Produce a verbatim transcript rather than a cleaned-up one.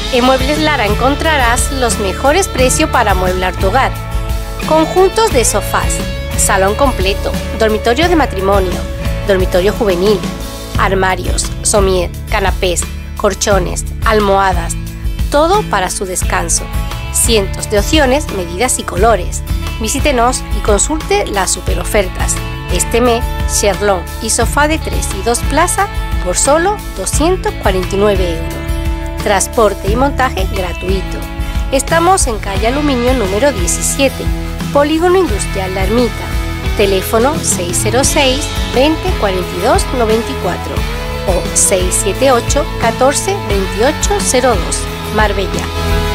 En Muebles Lara encontrarás los mejores precios para amueblar tu hogar. Conjuntos de sofás, salón completo, dormitorio de matrimonio, dormitorio juvenil, armarios, somier, canapés, colchones, almohadas, todo para su descanso. Cientos de opciones, medidas y colores. Visítenos y consulte las super ofertas. Este mes, Sherlong y sofá de tres y dos plazas por solo doscientos cuarenta y nueve euros. Transporte y montaje gratuito. Estamos en calle Aluminio número diecisiete, Polígono Industrial La Ermita. Teléfono seis cero seis, veinte, cuarenta y dos, noventa y cuatro o seis siete ocho, catorce, veintiocho, cero dos, Marbella.